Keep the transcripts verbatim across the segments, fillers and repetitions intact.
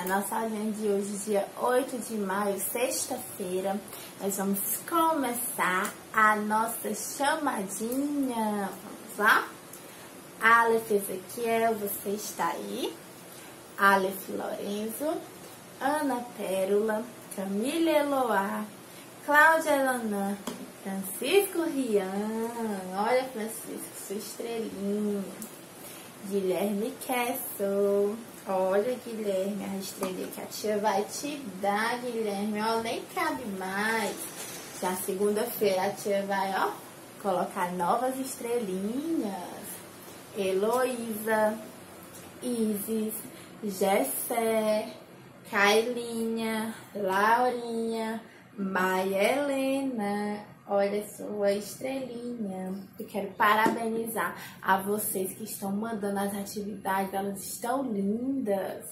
A nossa aulinha de hoje, dia oito de maio, sexta-feira, nós vamos começar a nossa chamadinha. Vamos lá? Aleph Ezequiel, você está aí? Aleph Lorenzo, Ana Pérola, Camila Eloá, Cláudia Elanã, Francisco Rian, olha Francisco, sua estrelinha. Guilherme Kessel, olha Guilherme, a estrelinha que a tia vai te dar, Guilherme, ó, nem cabe mais. Já segunda-feira a tia vai, ó, colocar novas estrelinhas. Heloísa, Isis, Gessé, Kailinha, Laurinha, Maia Helena, olha sua estrelinha. Eu quero parabenizar a vocês que estão mandando as atividades, elas estão lindas.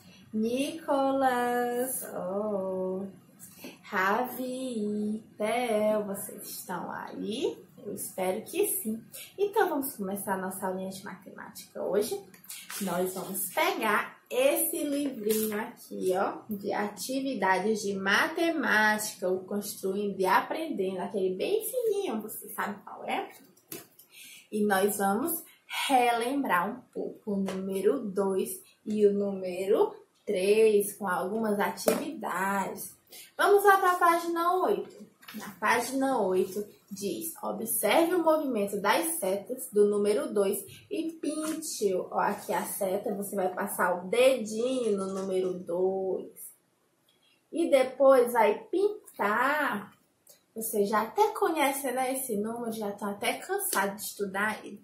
Nicolas, oh, Ravi, Theo, vocês estão aí? Eu espero que sim. Então vamos começar a nossa aulinha de matemática hoje. Nós vamos pegar esse livrinho aqui, ó, de atividades de matemática, o Construindo e Aprendendo, aquele bem fininho, você sabe qual é? E nós vamos relembrar um pouco o número dois e o número três com algumas atividades. Vamos lá para a página oito. Na página oito diz: observe o movimento das setas do número dois e pinte-o. Ó, aqui a seta, você vai passar o dedinho no número dois. E depois vai pintar. Você já até conhece, né, esse número, já está até cansado de estudar ele.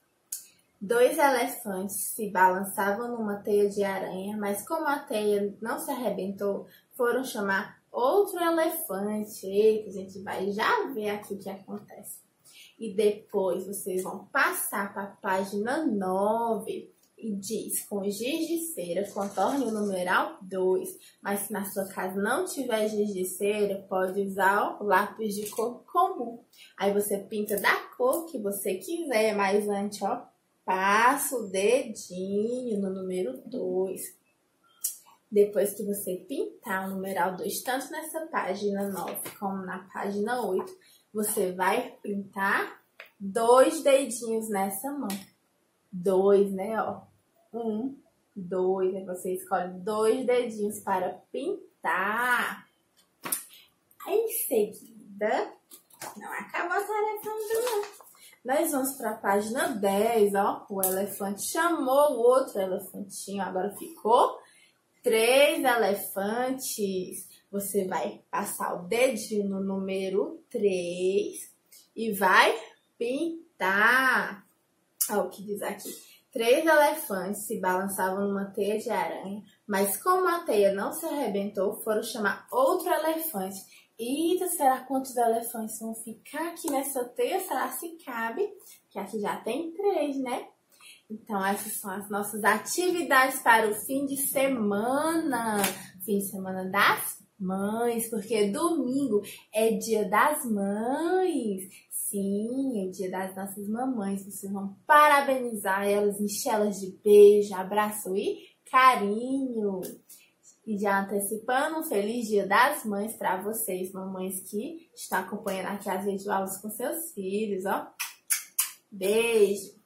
Dois elefantes se balançavam numa teia de aranha, mas como a teia não se arrebentou, foram chamar outro elefante. Eita, a gente vai já ver aqui o que acontece. E depois vocês vão passar para a página nove e diz: com giz de cera, contorne o numeral dois. Mas se na sua casa não tiver giz de cera, pode usar o lápis de cor comum. Aí você pinta da cor que você quiser, mas antes, ó, passa o dedinho no número dois. Depois que você pintar o numeral dois, tanto nessa página nove como na página oito, você vai pintar dois dedinhos nessa mão. Dois, né, ó. Um, dois. Aí você escolhe dois dedinhos para pintar. Aí, em seguida, não acabou a tarefa ainda não. Nós vamos para a página dez, ó. O elefante chamou o outro elefantinho, agora ficou três elefantes. Você vai passar o dedinho no número três e vai pintar. Olha o que diz aqui. Três elefantes se balançavam numa teia de aranha, mas como a teia não se arrebentou, foram chamar outro elefante. Eita, será quantos elefantes vão ficar aqui nessa teia? Será se cabe? Que aqui já tem três, né? Então, essas são as nossas atividades para o fim de semana. Fim de semana das mães, porque domingo é dia das mães. Sim, é dia das nossas mamães. Vocês vão parabenizar elas, encher elas de beijo, abraço e carinho. E já antecipando um feliz dia das mães para vocês, mamães que estão acompanhando aqui as videoaulas com seus filhos, ó. Beijo!